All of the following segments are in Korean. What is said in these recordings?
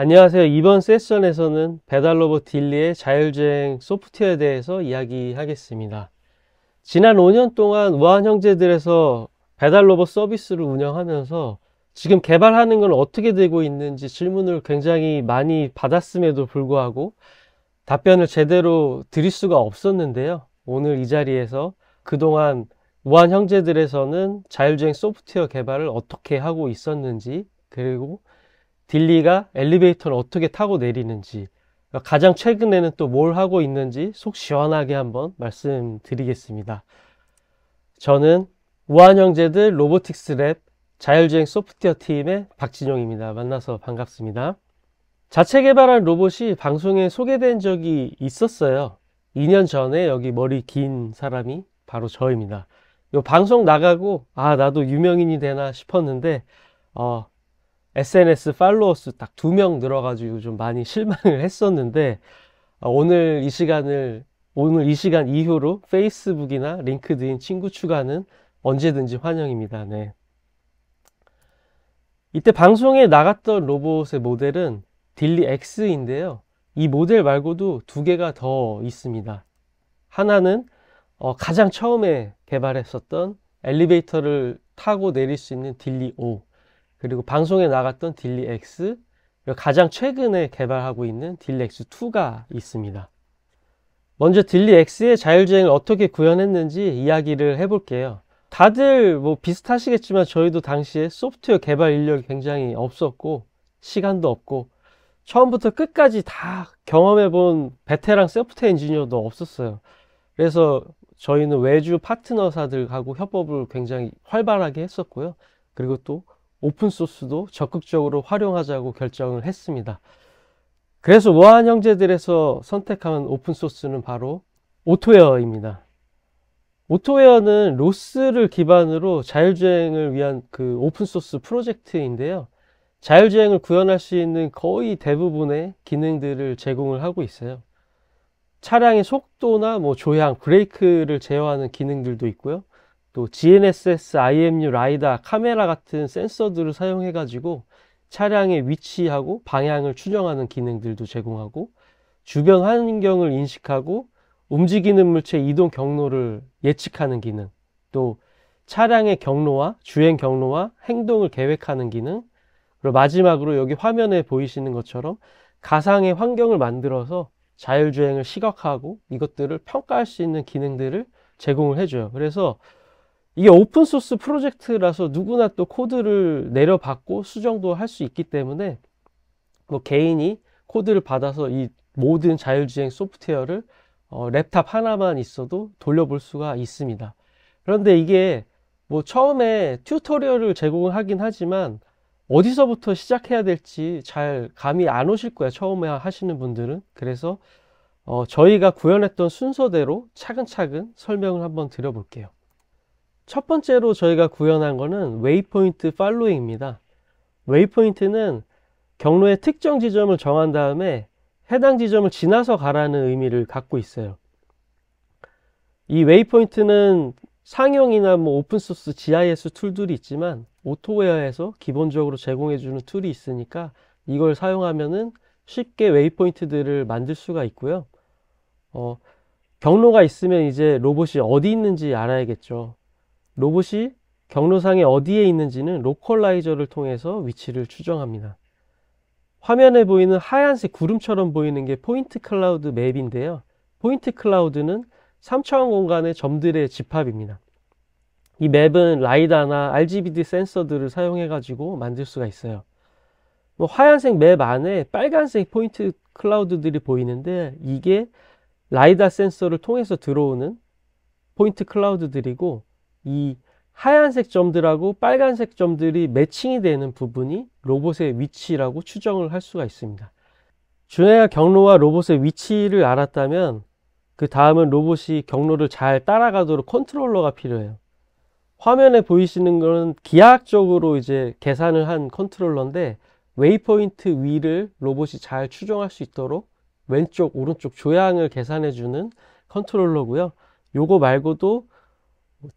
안녕하세요. 이번 세션에서는 배달로봇 딜리의 자율주행 소프트웨어에 대해서 이야기하겠습니다. 지난 5년 동안 우한형제들에서 배달로봇 서비스를 운영하면서 지금 개발하는 건 어떻게 되고 있는지 질문을 굉장히 많이 받았음에도 불구하고 답변을 제대로 드릴 수가 없었는데요. 오늘 이 자리에서 그동안 우한형제들에서는 자율주행 소프트웨어 개발을 어떻게 하고 있었는지, 그리고 딜리가 엘리베이터를 어떻게 타고 내리는지, 가장 최근에는 또 뭘 하고 있는지 속 시원하게 한번 말씀드리겠습니다. 저는 우한형제들 로보틱스 랩 자율주행 소프트웨어 팀의 박진용입니다. 만나서 반갑습니다. 자체 개발한 로봇이 방송에 소개된 적이 있었어요. 2년 전에 여기 머리 긴 사람이 바로 저입니다. 요 방송 나가고 나도 유명인이 되나 싶었는데 SNS 팔로워수 딱 2명 늘어가지고 좀 많이 실망을 했었는데, 오늘 이 시간 이후로 페이스북이나 링크드인 친구 추가는 언제든지 환영입니다. 네. 이때 방송에 나갔던 로봇의 모델은 딜리 X인데요. 이 모델 말고도 2개가 더 있습니다. 하나는 가장 처음에 개발했었던 엘리베이터를 타고 내릴 수 있는 딜리 O, 그리고 방송에 나갔던 딜리 X, 그리고 가장 최근에 개발하고 있는 딜리 X2가 있습니다. 먼저 딜리 X의 자율주행을 어떻게 구현했는지 이야기를 해볼게요. 다들 뭐 비슷하시겠지만 저희도 당시에 소프트웨어 개발 인력이 굉장히 없었고 시간도 없고 처음부터 끝까지 다 경험해본 베테랑 소프트웨어 엔지니어도 없었어요. 그래서 저희는 외주 파트너사들하고 협업을 굉장히 활발하게 했었고요. 그리고 또 오픈소스도 적극적으로 활용하자고 결정을 했습니다. 그래서 우한형제들에서 선택한 오픈소스는 바로 오토웨어입니다. 오토웨어는 로스를 기반으로 자율주행을 위한 그 오픈소스 프로젝트인데요. 자율주행을 구현할 수 있는 거의 대부분의 기능들을 제공을 하고 있어요. 차량의 속도나 조향, 브레이크를 제어하는 기능들도 있고요. 또 GNSS, IMU, 라이다, 카메라 같은 센서들을 사용해 가지고 차량의 위치하고 방향을 추정하는 기능들도 제공하고, 주변 환경을 인식하고 움직이는 물체 이동 경로를 예측하는 기능, 또 차량의 경로와 주행 경로와 행동을 계획하는 기능, 그리고 마지막으로 여기 화면에 보이시는 것처럼 가상의 환경을 만들어서 자율주행을 시각화하고 이것들을 평가할 수 있는 기능들을 제공을 해줘요. 그래서 이게 오픈소스 프로젝트라서 누구나 또 코드를 내려받고 수정도 할 수 있기 때문에 개인이 코드를 받아서 이 모든 자율주행 소프트웨어를 랩탑 하나만 있어도 돌려볼 수가 있습니다. 그런데 이게 처음에 튜토리얼을 제공을 하긴 하지만 어디서부터 시작해야 될지 잘 감이 안 오실 거예요, 처음에 하시는 분들은. 그래서 저희가 구현했던 순서대로 차근차근 설명을 한번 드려볼게요. 첫 번째로 저희가 구현한 거는 웨이포인트 팔로잉입니다. 웨이포인트는 경로의 특정 지점을 정한 다음에 해당 지점을 지나서 가라는 의미를 갖고 있어요. 이 웨이포인트는 상용이나 오픈소스 GIS 툴들이 있지만 오토웨어에서 기본적으로 제공해주는 툴이 있으니까 이걸 사용하면은 쉽게 웨이포인트들을 만들 수가 있고요. 경로가 있으면 이제 로봇이 어디 있는지 알아야겠죠. 로봇이 경로상에 어디에 있는지는 로컬라이저를 통해서 위치를 추정합니다. 화면에 보이는 하얀색 구름처럼 보이는 게 포인트 클라우드 맵인데요. 포인트 클라우드는 3차원 공간의 점들의 집합입니다. 이 맵은 라이다나 RGBD 센서들을 사용해 가지고 만들 수가 있어요. 하얀색 맵 안에 빨간색 포인트 클라우드들이 보이는데 이게 라이다 센서를 통해서 들어오는 포인트 클라우드들이고, 이 하얀색 점들하고 빨간색 점들이 매칭이 되는 부분이 로봇의 위치라고 추정을 할 수가 있습니다. 주행할 경로와 로봇의 위치를 알았다면 그 다음은 로봇이 경로를 잘 따라가도록 컨트롤러가 필요해요. 화면에 보이시는 것은 기하학적으로 이제 계산을 한 컨트롤러인데, 웨이포인트 위를 로봇이 잘 추정할 수 있도록 왼쪽, 오른쪽 조향을 계산해주는 컨트롤러고요. 요거 말고도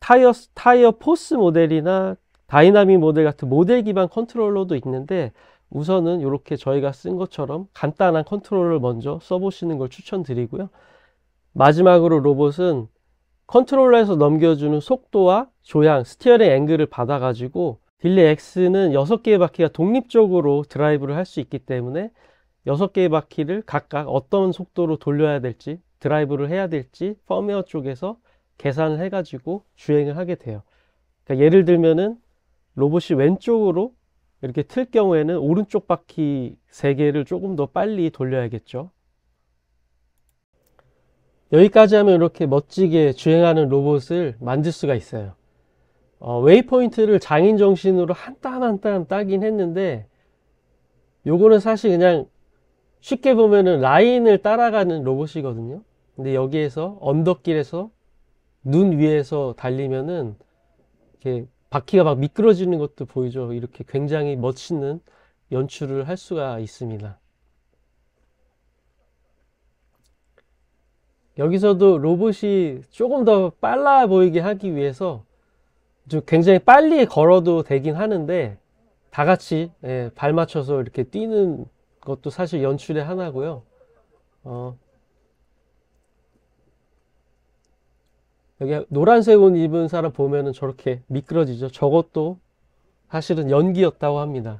타이어 포스 모델이나 다이나믹 모델 같은 모델 기반 컨트롤러도 있는데 우선은 이렇게 저희가 쓴 것처럼 간단한 컨트롤을 먼저 써보시는 걸 추천드리고요. 마지막으로 로봇은 컨트롤러에서 넘겨주는 속도와 조향, 스티어링 앵글을 받아가지고 딜리 X는 6개의 바퀴가 독립적으로 드라이브를 할 수 있기 때문에 6개의 바퀴를 각각 어떤 속도로 돌려야 될지, 드라이브를 해야 될지 펌웨어 쪽에서 계산을 해가지고 주행을 하게 돼요. 그러니까 예를 들면은 로봇이 왼쪽으로 이렇게 틀 경우에는 오른쪽 바퀴 3개를 조금 더 빨리 돌려야겠죠. 여기까지 하면 이렇게 멋지게 주행하는 로봇을 만들 수가 있어요. 웨이포인트를 장인 정신으로 한 땀 한 땀 따긴 했는데, 요거는 사실 그냥 쉽게 보면은 라인을 따라가는 로봇이거든요. 근데 여기에서 언덕길에서 눈 위에서 달리면은 이렇게 바퀴가 막 미끄러지는 것도 보이죠. 이렇게 굉장히 멋있는 연출을 할 수가 있습니다. 여기서도 로봇이 조금 더 빨라 보이게 하기 위해서 좀 굉장히 빨리 걸어도 되긴 하는데, 다 같이 발 맞춰서 이렇게 뛰는 것도 사실 연출의 하나고요. 여기 노란색 옷 입은 사람 보면은 저렇게 미끄러지죠. 저것도 사실은 연기였다고 합니다.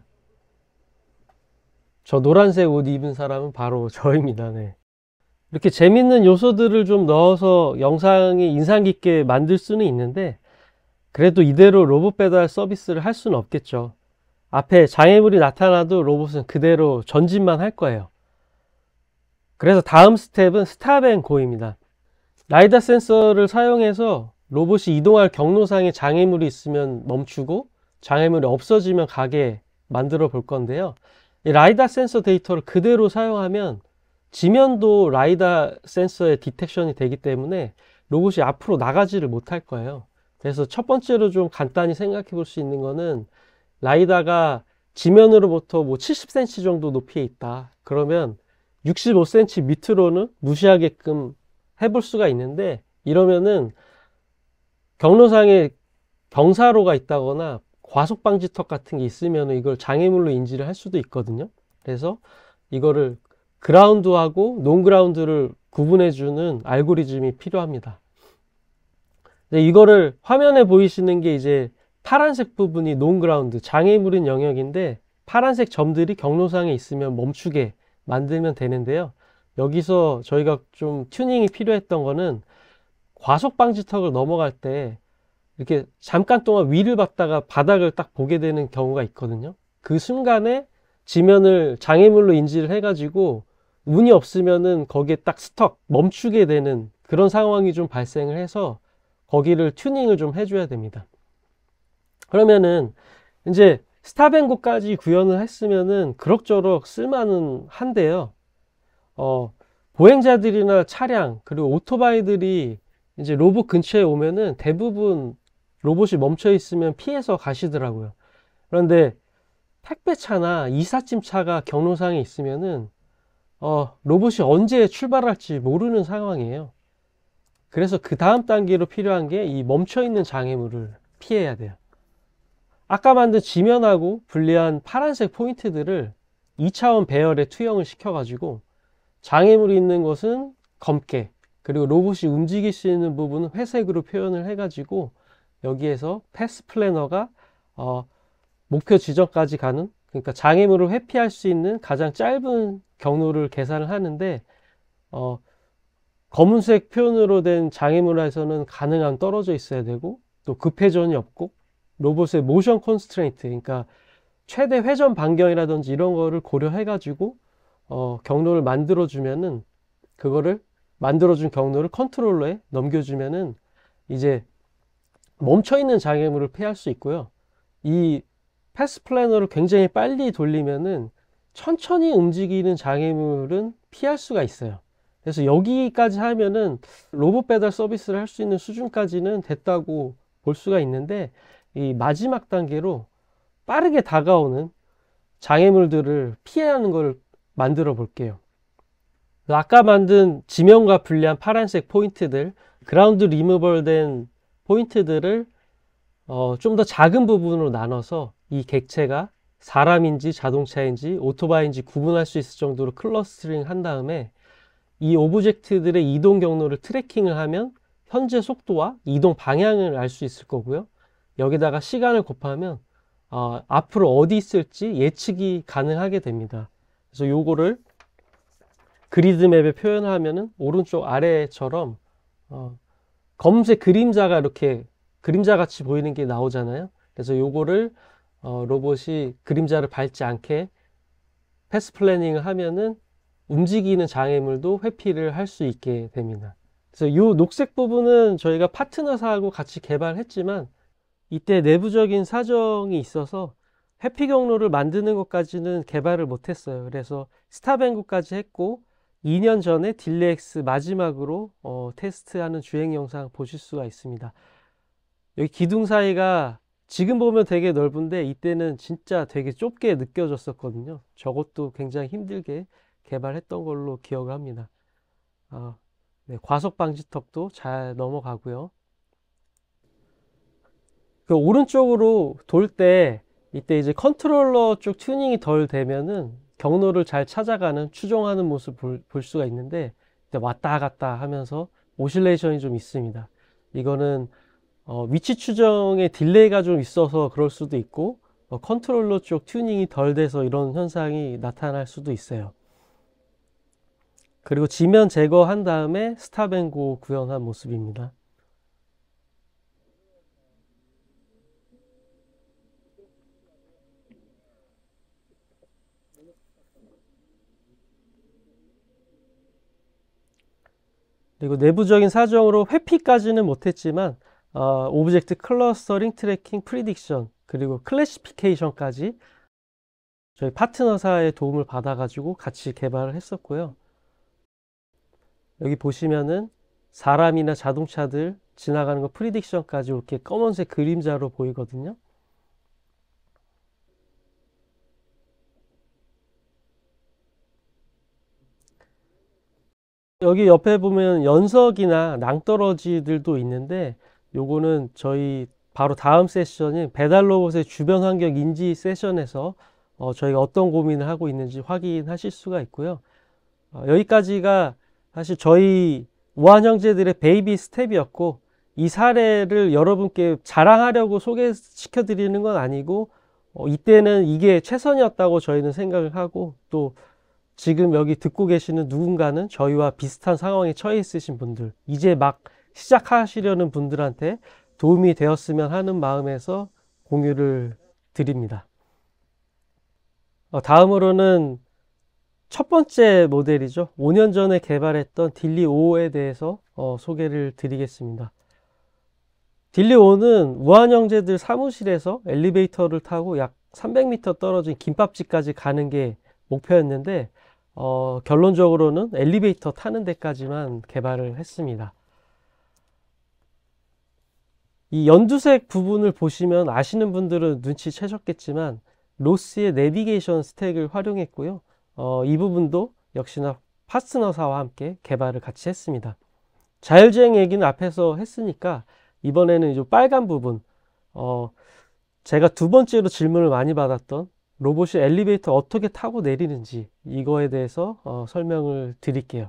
저 노란색 옷 입은 사람은 바로 저입니다. 네. 이렇게 재밌는 요소들을 좀 넣어서 영상이 인상 깊게 만들 수는 있는데, 그래도 이대로 로봇 배달 서비스를 할 수는 없겠죠. 앞에 장애물이 나타나도 로봇은 그대로 전진만 할 거예요. 그래서 다음 스텝은 스탑 앤 고입니다. 라이다 센서를 사용해서 로봇이 이동할 경로상에 장애물이 있으면 멈추고 장애물이 없어지면 가게 만들어 볼 건데요. 이 라이다 센서 데이터를 그대로 사용하면 지면도 라이다 센서의 디텍션이 되기 때문에 로봇이 앞으로 나가지를 못할 거예요. 그래서 첫 번째로 좀 간단히 생각해 볼 수 있는 거는, 라이다가 지면으로부터 뭐 70cm 정도 높이에 있다. 그러면 65cm 밑으로는 무시하게끔 해볼 수가 있는데, 이러면은 경로상에 경사로가 있다거나 과속방지턱 같은 게 있으면 이걸 장애물로 인지를 할 수도 있거든요. 그래서 이거를 그라운드하고 논그라운드를 구분해주는 알고리즘이 필요합니다. 이거를 화면에 보이시는 게 이제 파란색 부분이 논그라운드, 장애물인 영역인데, 파란색 점들이 경로상에 있으면 멈추게 만들면 되는데요. 여기서 저희가 좀 튜닝이 필요했던 거는, 과속방지턱을 넘어갈 때 이렇게 잠깐 동안 위를 봤다가 바닥을 딱 보게 되는 경우가 있거든요. 그 순간에 지면을 장애물로 인지를 해가지고 운이 없으면은 거기에 딱 스톱, 멈추게 되는 그런 상황이 좀 발생을 해서 거기를 튜닝을 좀 해줘야 됩니다. 그러면은 이제 스탑앤고까지 구현을 했으면은 그럭저럭 쓸만은 한데요. 보행자들이나 차량, 그리고 오토바이들이 이제 로봇 근처에 오면은 대부분 로봇이 멈춰 있으면 피해서 가시더라고요. 그런데 택배차나 이삿짐차가 경로상에 있으면은 로봇이 언제 출발할지 모르는 상황이에요. 그래서 그 다음 단계로 필요한 게 이 멈춰 있는 장애물을 피해야 돼요. 아까 만든 지면하고 분리한 파란색 포인트들을 2차원 배열에 투영을 시켜가지고, 장애물이 있는 곳은 검게, 그리고 로봇이 움직일 수 있는 부분은 회색으로 표현을 해가지고, 여기에서 패스 플래너가 목표 지점까지 가는, 그러니까 장애물을 회피할 수 있는 가장 짧은 경로를 계산을 하는데, 검은색 표현으로 된 장애물에서는 가능한 떨어져 있어야 되고, 또 급회전이 없고, 로봇의 모션 컨스트레인트, 그러니까 최대 회전 반경이라든지 이런 거를 고려해가지고 경로를 만들어주면은, 그거를 만들어준 경로를 컨트롤러에 넘겨주면은 이제 멈춰있는 장애물을 피할 수 있고요. 이 패스 플래너를 굉장히 빨리 돌리면은 천천히 움직이는 장애물은 피할 수가 있어요. 그래서 여기까지 하면은 로봇 배달 서비스를 할 수 있는 수준까지는 됐다고 볼 수가 있는데, 이 마지막 단계로 빠르게 다가오는 장애물들을 피해야 하는 걸 만들어 볼게요. 아까 만든 지면과 분리한 파란색 포인트들, 그라운드 리무벌 된 포인트들을 좀 더 작은 부분으로 나눠서 이 객체가 사람인지 자동차인지 오토바이인지 구분할 수 있을 정도로 클러스터링 한 다음에 이 오브젝트들의 이동 경로를 트래킹을 하면 현재 속도와 이동 방향을 알 수 있을 거고요. 여기다가 시간을 곱하면 앞으로 어디 있을지 예측이 가능하게 됩니다. 그래서 요거를 그리드 맵에 표현하면은 오른쪽 아래처럼 검은색 그림자가 이렇게 그림자 같이 보이는 게 나오잖아요. 그래서 요거를 로봇이 그림자를 밟지 않게 패스 플래닝을 하면은 움직이는 장애물도 회피를 할 수 있게 됩니다. 그래서 이 녹색 부분은 저희가 파트너사하고 같이 개발했지만 이때 내부적인 사정이 있어서 회피 경로를 만드는 것까지는 개발을 못했어요. 그래서 스타뱅구까지 했고 2년 전에 딜리엑스 마지막으로 테스트하는 주행 영상 보실 수가 있습니다. 여기 기둥 사이가 지금 보면 되게 넓은데 이때는 진짜 되게 좁게 느껴졌었거든요. 저것도 굉장히 힘들게 개발했던 걸로 기억을 합니다. 네, 과속 방지턱도 잘 넘어가고요. 그 오른쪽으로 돌 때 이때 이제 컨트롤러 쪽 튜닝이 덜 되면은 경로를 잘 찾아가는 추종하는 모습 볼 수가 있는데 왔다 갔다 하면서 오실레이션이 좀 있습니다. 이거는 위치 추정에 딜레이가 좀 있어서 그럴 수도 있고 컨트롤러 쪽 튜닝이 덜 돼서 이런 현상이 나타날 수도 있어요. 그리고 지면 제거한 다음에 스탑앤고 구현한 모습입니다. 그리고 내부적인 사정으로 회피까지는 못했지만 오브젝트 클러스터링, 트래킹, 프리딕션 그리고 클래시피케이션까지 저희 파트너사의 도움을 받아가지고 같이 개발을 했었고요. 여기 보시면은 사람이나 자동차들 지나가는 거 프리딕션까지 이렇게 검은색 그림자로 보이거든요. 여기 옆에 보면 연석이나 낭떠러지들도 있는데 요거는 저희 바로 다음 세션인 배달 로봇의 주변 환경 인지 세션에서 저희가 어떤 고민을 하고 있는지 확인하실 수가 있고요. 여기까지가 사실 저희 우한 형제들의 베이비 스텝이었고 이 사례를 여러분께 자랑하려고 소개시켜 드리는 건 아니고 이때는 이게 최선이었다고 저희는 생각을 하고 또 지금 여기 듣고 계시는 누군가는 저희와 비슷한 상황에 처해 있으신 분들, 이제 막 시작하시려는 분들한테 도움이 되었으면 하는 마음에서 공유를 드립니다. 다음으로는 첫 번째 모델이죠. 5년 전에 개발했던 딜리5에 대해서 소개를 드리겠습니다. 딜리5는 우한 형제들 사무실에서 엘리베이터를 타고 약 300m 떨어진 김밥집까지 가는 게 목표였는데 결론적으로는 엘리베이터 타는 데까지만 개발을 했습니다. 이 연두색 부분을 보시면 아시는 분들은 눈치채셨겠지만 로스의 내비게이션 스택을 활용했고요. 이 부분도 역시나 파트너사와 함께 개발을 같이 했습니다. 자율주행 얘기는 앞에서 했으니까 이번에는 이 빨간 부분, 제가 두 번째로 질문을 많이 받았던 로봇이 엘리베이터 어떻게 타고 내리는지 이거에 대해서 설명을 드릴게요.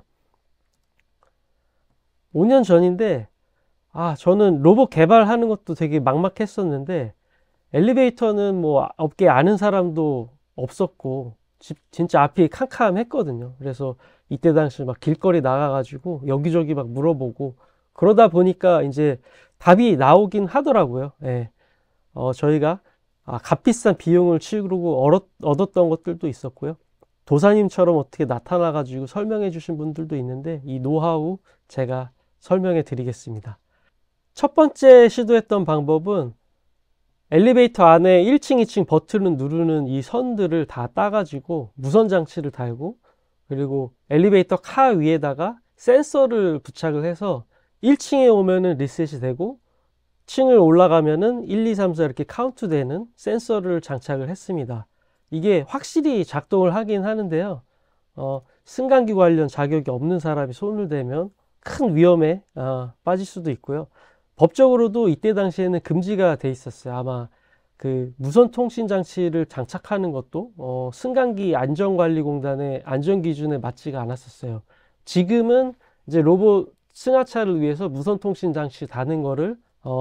5년 전인데 저는 로봇 개발하는 것도 되게 막막했었는데 엘리베이터는 뭐 업계 아는 사람도 없었고 진짜 앞이 캄캄했거든요. 그래서 이때 당시 막 길거리 나가가지고 여기저기 막 물어보고 그러다 보니까 이제 답이 나오긴 하더라고요. 예. 저희가 값비싼 비용을 치르고 얻었던 것들도 있었고요. 도사님처럼 어떻게 나타나가지고 설명해 주신 분들도 있는데 이 노하우 제가 설명해 드리겠습니다. 첫 번째 시도했던 방법은 엘리베이터 안에 1층, 2층 버튼을 누르는 이 선들을 다 따가지고 무선 장치를 달고 그리고 엘리베이터 카 위에다가 센서를 부착을 해서 1층에 오면은 리셋이 되고 층을 올라가면은 1, 2, 3, 4 이렇게 카운트 되는 센서를 장착을 했습니다. 이게 확실히 작동을 하긴 하는데요. 승강기 관련 자격이 없는 사람이 손을 대면 큰 위험에 빠질 수도 있고요. 법적으로도 이때 당시에는 금지가 돼 있었어요. 아마 그 무선 통신 장치를 장착하는 것도 승강기 안전관리공단의 안전 기준에 맞지가 않았었어요. 지금은 이제 로봇 승하차를 위해서 무선 통신 장치 다는 거를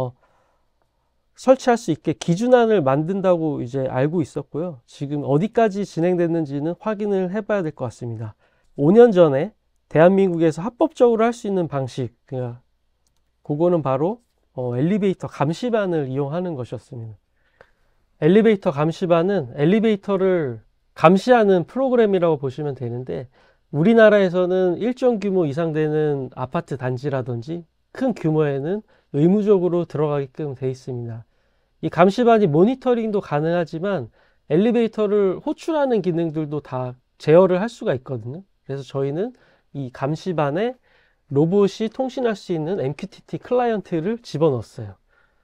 설치할 수 있게 기준안을 만든다고 이제 알고 있었고요. 지금 어디까지 진행됐는지는 확인을 해봐야 될 것 같습니다. 5년 전에 대한민국에서 합법적으로 할 수 있는 방식, 그거는 바로 엘리베이터 감시반을 이용하는 것이었습니다. 엘리베이터 감시반은 엘리베이터를 감시하는 프로그램이라고 보시면 되는데, 우리나라에서는 일정 규모 이상 되는 아파트 단지라든지 큰 규모에는 의무적으로 들어가게끔 되어 있습니다. 이 감시반이 모니터링도 가능하지만 엘리베이터를 호출하는 기능들도 다 제어를 할 수가 있거든요. 그래서 저희는 이 감시반에 로봇이 통신할 수 있는 MQTT 클라이언트를 집어넣었어요.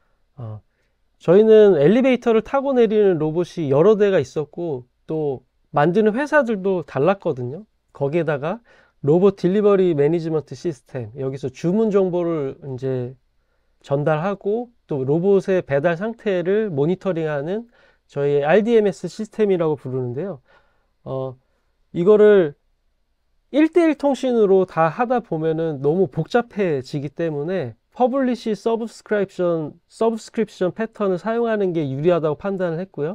저희는 엘리베이터를 타고 내리는 로봇이 여러 대가 있었고, 또 만드는 회사들도 달랐거든요. 거기에다가 로봇 딜리버리 매니지먼트 시스템, 여기서 주문 정보를 이제 전달하고 또 로봇의 배달 상태를 모니터링하는 저희의 RDMS 시스템이라고 부르는데요. 이거를 1대1 통신으로 다 하다 보면은 너무 복잡해지기 때문에 퍼블리시 서브스크립션 패턴을 사용하는 게 유리하다고 판단을 했고요.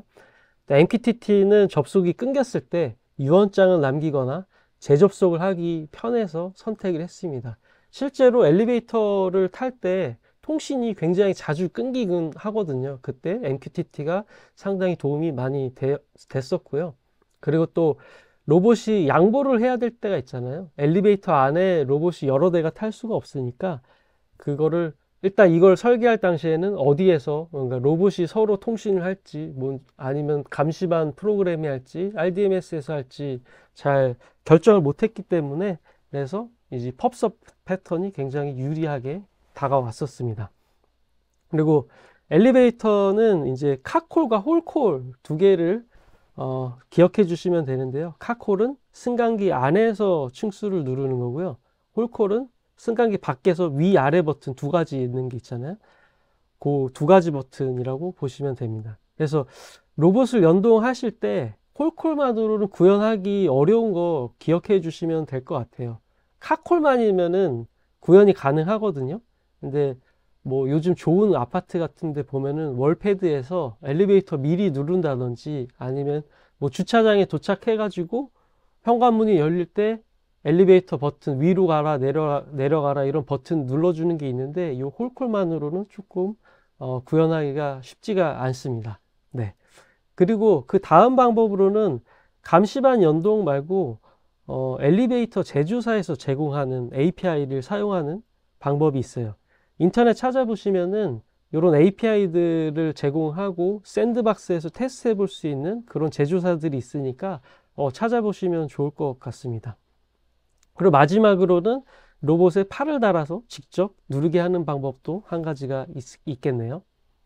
MQTT는 접속이 끊겼을 때 유언장을 남기거나 재접속을 하기 편해서 선택을 했습니다. 실제로 엘리베이터를 탈 때 통신이 굉장히 자주 끊기긴 하거든요. 그때 MQTT가 상당히 도움이 많이 됐었고요. 그리고 또 로봇이 양보를 해야 될 때가 있잖아요. 엘리베이터 안에 로봇이 여러 대가 탈 수가 없으니까 그거를 일단 이걸 설계할 당시에는 어디에서 뭔가 로봇이 서로 통신을 할지, 뭐 아니면 감시반 프로그램이 할지, RDMS에서 할지 잘 결정을 못했기 때문에, 그래서 이제 펍섭 패턴이 굉장히 유리하게 다가왔었습니다. 그리고 엘리베이터는 이제 카콜과 홀콜 두 개를 기억해 주시면 되는데요. 카콜은 승강기 안에서 층수를 누르는 거고요. 홀콜은 승강기 밖에서 위아래 버튼 두 가지 있는 게 있잖아요. 그 두 가지 버튼이라고 보시면 됩니다. 그래서 로봇을 연동하실 때 홀콜만으로는 구현하기 어려운 거 기억해 주시면 될 것 같아요. 카콜만이면은 구현이 가능하거든요. 근데 뭐 요즘 좋은 아파트 같은 데 보면은 월패드에서 엘리베이터 미리 누른다든지, 아니면 뭐 주차장에 도착해 가지고 현관문이 열릴 때 엘리베이터 버튼 위로 가라 내려가라 이런 버튼 눌러주는 게 있는데, 이 홀콜만으로는 조금 구현하기가 쉽지가 않습니다. 네. 그리고 그 다음 방법으로는 감시반 연동 말고 엘리베이터 제조사에서 제공하는 API를 사용하는 방법이 있어요. 인터넷 찾아보시면은 이런 API들을 제공하고 샌드박스에서 테스트해 볼 수 있는 그런 제조사들이 있으니까 찾아보시면 좋을 것 같습니다. 그리고 마지막으로는 로봇에 팔을 달아서 직접 누르게 하는 방법도 한 가지가 있겠네요.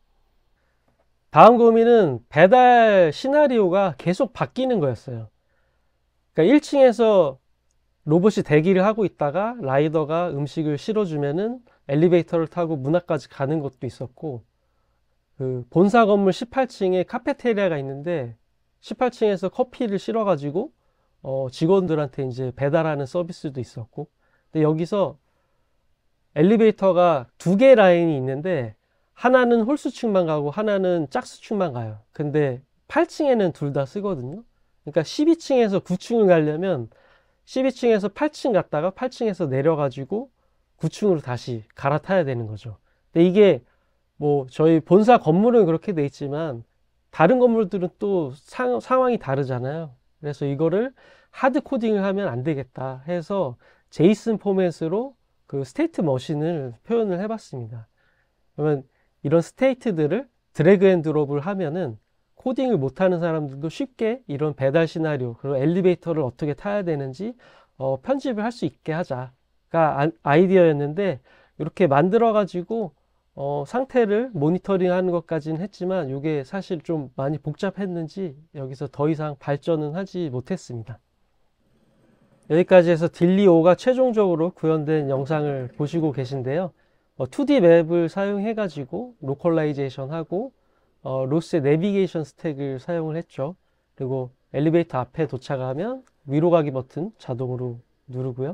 다음 고민은 배달 시나리오가 계속 바뀌는 거였어요. 그러니까 1층에서 로봇이 대기를 하고 있다가 라이더가 음식을 실어주면은 엘리베이터를 타고 문 앞까지 가는 것도 있었고, 그 본사 건물 18층에 카페테리아가 있는데 18층에서 커피를 실어가지고 직원들한테 이제 배달하는 서비스도 있었고, 근데 여기서 엘리베이터가 두 개 라인이 있는데 하나는 홀수층만 가고 하나는 짝수층만 가요. 근데 8층에는 둘 다 쓰거든요. 그러니까 12층에서 9층을 가려면 12층에서 8층 갔다가 8층에서 내려가지고 9층으로 다시 갈아타야 되는 거죠. 근데 이게 뭐 저희 본사 건물은 그렇게 돼 있지만 다른 건물들은 또 상황이 다르잖아요. 그래서 이거를 하드 코딩을 하면 안 되겠다 해서 제이슨 포맷으로 그 스테이트 머신을 표현을 해봤습니다. 그러면 이런 스테이트들을 드래그 앤 드롭을 하면은 코딩을 못하는 사람들도 쉽게 이런 배달 시나리오, 그리고 엘리베이터를 어떻게 타야 되는지 편집을 할 수 있게 하자가 아이디어였는데, 이렇게 만들어 가지고 상태를 모니터링 하는 것까지는 했지만 이게 사실 좀 많이 복잡했는지 여기서 더 이상 발전은 하지 못했습니다. 여기까지 해서 딜리5가 최종적으로 구현된 영상을 보시고 계신데요. 2D 맵을 사용해 가지고 로컬라이제이션 하고 로스의 내비게이션 스택을 사용을 했죠. 그리고 엘리베이터 앞에 도착하면 위로 가기 버튼 자동으로 누르고요.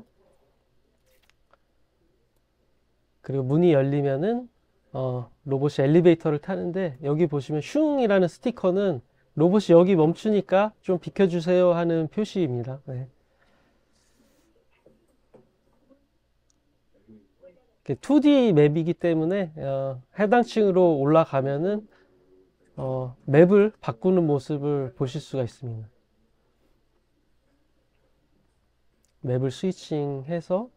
그리고 문이 열리면은 로봇이 엘리베이터를 타는데, 여기 보시면 슝이라는 스티커는 로봇이 여기 멈추니까 좀 비켜주세요 하는 표시입니다. 네. 2D 맵이기 때문에 해당 층으로 올라가면은 맵을 바꾸는 모습을 보실 수가 있습니다. 맵을 스위칭해서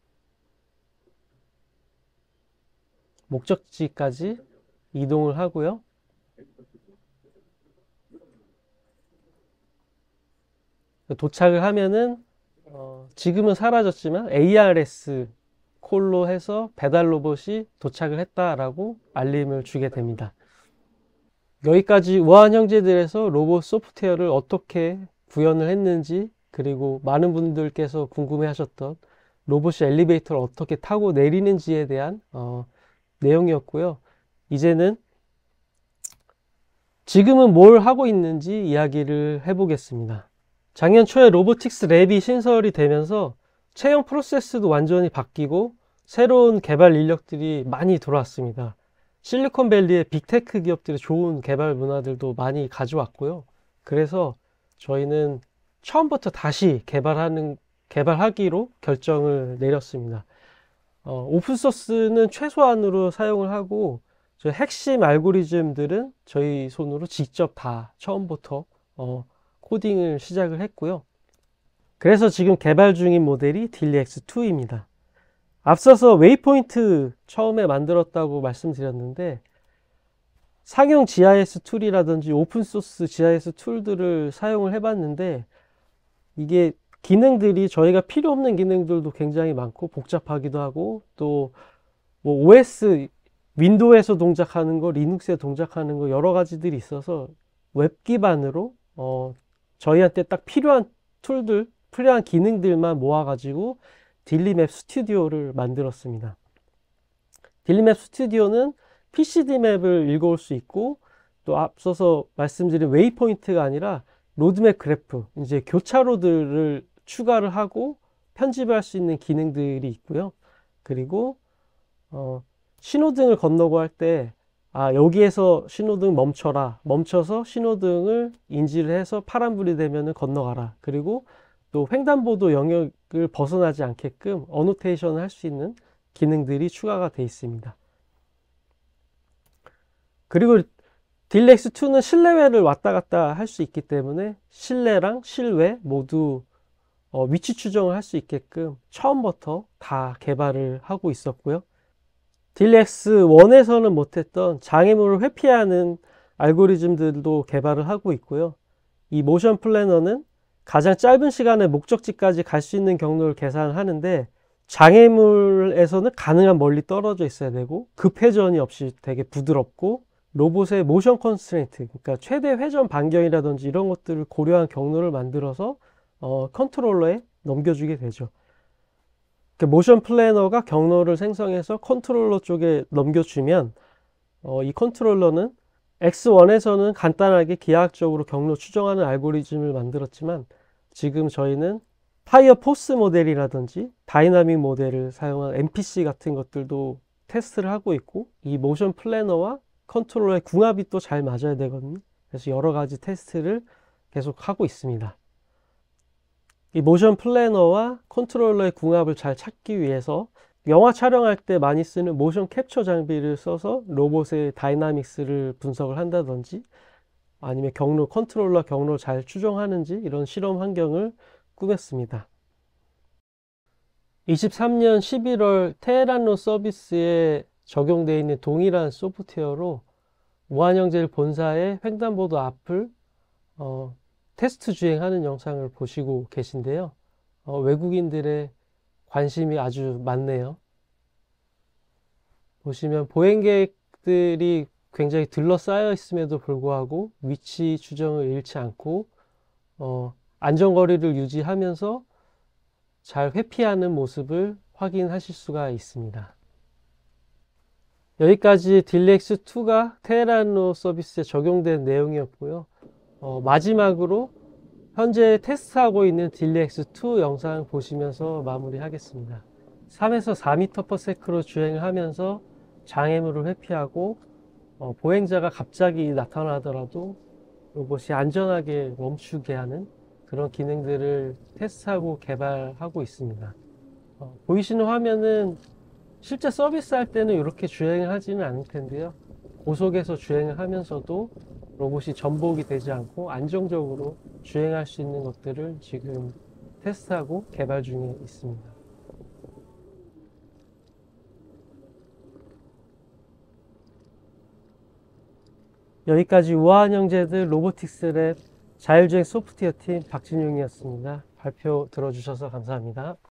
목적지까지 이동을 하고요. 도착을 하면은 지금은 사라졌지만 ARS 콜로 해서 배달 로봇이 도착을 했다라고 알림을 주게 됩니다. 여기까지 우아한 형제들에서 로봇 소프트웨어를 어떻게 구현을 했는지, 그리고 많은 분들께서 궁금해 하셨던 로봇이 엘리베이터를 어떻게 타고 내리는지에 대한 내용이었고요. 이제는 지금은 뭘 하고 있는지 이야기를 해보겠습니다. 작년 초에 로보틱스 랩이 신설이 되면서 채용 프로세스도 완전히 바뀌고 새로운 개발 인력들이 많이 들어왔습니다. 실리콘밸리의 빅테크 기업들의 좋은 개발 문화들도 많이 가져왔고요. 그래서 저희는 처음부터 다시 개발하기로 결정을 내렸습니다. 오픈소스는 최소한으로 사용을 하고, 저 핵심 알고리즘들은 저희 손으로 직접 다 처음부터 코딩을 시작을 했고요. 그래서 지금 개발 중인 모델이 딜리X2입니다. 앞서서 웨이포인트 처음에 만들었다고 말씀드렸는데, 상용 GIS 툴이라든지 오픈소스 GIS 툴들을 사용을 해봤는데, 이게 기능들이 저희가 필요 없는 기능들도 굉장히 많고 복잡하기도 하고, 또 뭐 OS 윈도우에서 동작하는 거, 리눅스에 동작하는 거 여러 가지들이 있어서 웹 기반으로 저희한테 딱 필요한 툴들, 필요한 기능들만 모아가지고 딜리맵 스튜디오를 만들었습니다. 딜리맵 스튜디오는 PCD 맵을 읽어올 수 있고, 또 앞서서 말씀드린 웨이포인트가 아니라 로드맵 그래프, 이제 교차로들을 추가를 하고 편집할 수 있는 기능들이 있고요. 그리고 신호등을 건너고 할 때 여기에서 신호등 멈춰라, 멈춰서 신호등을 인지를 해서 파란불이 되면 건너가라, 그리고 또 횡단보도 영역을 벗어나지 않게끔 어노테이션을 할 수 있는 기능들이 추가가 되어 있습니다. 그리고 딜렉스2는 실내외를 왔다 갔다 할 수 있기 때문에 실내랑 실외 모두 위치 추정을 할 수 있게끔 처음부터 다 개발을 하고 있었고요. 딜렉스1에서는 못했던 장애물을 회피하는 알고리즘들도 개발을 하고 있고요. 이 모션 플래너는 가장 짧은 시간에 목적지까지 갈 수 있는 경로를 계산하는데, 장애물에서는 가능한 멀리 떨어져 있어야 되고 급회전이 없이 되게 부드럽고, 로봇의 모션 컨스트레인트, 그러니까 최대 회전 반경이라든지 이런 것들을 고려한 경로를 만들어서 컨트롤러에 넘겨주게 되죠. 모션 플래너가 경로를 생성해서 컨트롤러 쪽에 넘겨주면 이 컨트롤러는 X1에서는 간단하게 기하학적으로 경로 추정하는 알고리즘을 만들었지만, 지금 저희는 파이어 포스 모델이라든지 다이나믹 모델을 사용한 MPC 같은 것들도 테스트를 하고 있고, 이 모션 플래너와 컨트롤러의 궁합이 또 잘 맞아야 되거든요. 그래서 여러 가지 테스트를 계속 하고 있습니다. 이 모션 플래너와 컨트롤러의 궁합을 잘 찾기 위해서 영화 촬영할 때 많이 쓰는 모션 캡처 장비를 써서 로봇의 다이나믹스를 분석을 한다든지, 아니면 컨트롤러 경로 잘 추정하는지 이런 실험 환경을 꾸몄습니다. 23년 11월 테헤란로 서비스에 적용되어 있는 동일한 소프트웨어로 우한형제를 본사의 횡단보도 앞을 테스트 주행하는 영상을 보시고 계신데요. 외국인들의 관심이 아주 많네요. 보시면 보행객들이 굉장히 둘러싸여 있음에도 불구하고 위치 추정을 잃지 않고 안전거리를 유지하면서 잘 회피하는 모습을 확인하실 수가 있습니다. 여기까지 딜리X2가 테헤란로 서비스에 적용된 내용이었고요. 마지막으로 현재 테스트하고 있는 딜리X2 영상 보시면서 마무리하겠습니다. 3에서 4m/s로 주행을 하면서 장애물을 회피하고 보행자가 갑자기 나타나더라도 로봇이 안전하게 멈추게 하는 그런 기능들을 테스트하고 개발하고 있습니다. 보이시는 화면은 실제 서비스할 때는 이렇게 주행을 하지는 않을 텐데요. 고속에서 주행을 하면서도 로봇이 전복이 되지 않고 안정적으로 주행할 수 있는 것들을 지금 테스트하고 개발 중에 있습니다. 여기까지 우아한 형제들 로보틱스 랩 자율주행 소프트웨어 팀 박진용이었습니다. 발표 들어주셔서 감사합니다.